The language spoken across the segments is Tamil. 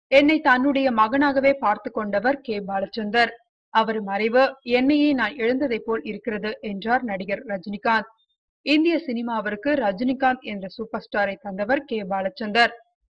என்னை தன்னுடைய மகனாகவே பார்த்து கொண்டவர் கே. பாலச்சந்தர். அவர் மறைவு என்னையே நான் இழந்ததை போல் இருக்கிறது என்றார் நடிகர் ரஜினிகாந்த். இந்திய சினிமாவிற்கு ரஜினிகாந்த் என்ற சூப்பர் ஸ்டாரை தந்தவர் கே. பாலச்சந்தர்.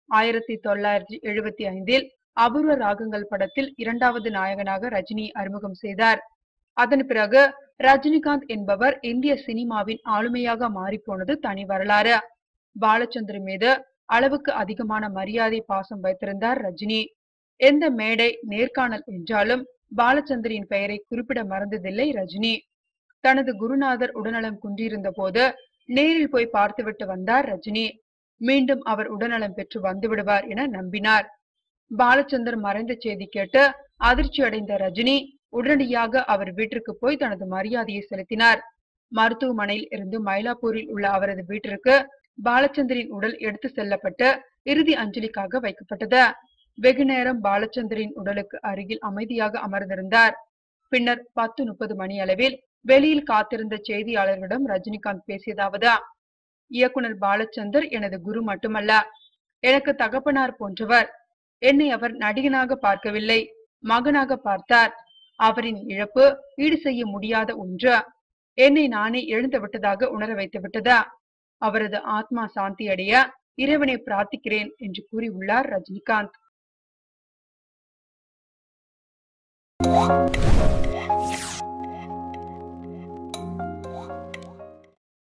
1975 அபூர்வ ராகங்கள் படத்தில் இரண்டாவது நாயகனாக ரஜினி அறிமுகம் செய்தார். அதன் பிறகு ரஜினிகாந்த் என்பவர் இந்திய சினிமாவின் ஆளுமையாக மாறிப்போனது தனி வரலாறு. பாலச்சந்தர் மீது அளவுக்கு அதிகமான மரியாதை பாசம் வைத்திருந்தார் ரஜினி. எந்த மேடை நேர்காணல் என்றாலும் பாலச்சந்தரின் பெயரை குறிப்பிட மறந்ததில்லை ரஜினி. தனது குருநாதர் உடல்நலம் குன்றியிருந்த போது நேரில் போய் பார்த்துவிட்டு வந்தார் ரஜினி. மீண்டும் அவர் உடல்நலம் பெற்று வந்துவிடுவார் என நம்பினார். பாலச்சந்தர் மறைந்த செய்தி கேட்டு அதிர்ச்சி அடைந்த ரஜினி உடனடியாக அவர் வீட்டிற்கு போய் தனது மரியாதையை செலுத்தினார். மருத்துவமனையில் இருந்து மயிலாப்பூரில் உள்ள அவரது வீட்டிற்கு பாலச்சந்தரின் உடல் எடுத்து செல்லப்பட்டு இறுதி அஞ்சலிக்காக வைக்கப்பட்டது. வெகு நேரம் பாலச்சந்தரின் உடலுக்கு அருகில் அமைதியாக அமர்ந்திருந்தார். பின்னர் 10:30 மணி அளவில் வெளியில் காத்திருந்த செய்தியாளர்களிடம் ரஜினிகாந்த் பேசியதாவது: இயக்குனர் பாலச்சந்தர் எனது குரு மட்டுமல்ல, எனக்கு தகப்பனார் போன்றவர். என்னை அவர் நடிகனாக பார்க்கவில்லை, மகனாக பார்த்தார். அவரின் இழப்பு ஈடு செய்ய முடியாத ஒன்று. என்னை நானே இழந்து விட்டதாக உணர வைத்து விட்டது. அவரது ஆத்மா சாந்தி அடைய இறைவனை பிரார்த்திக்கிறேன் என்று கூறியுள்ளார் ரஜினிகாந்த்.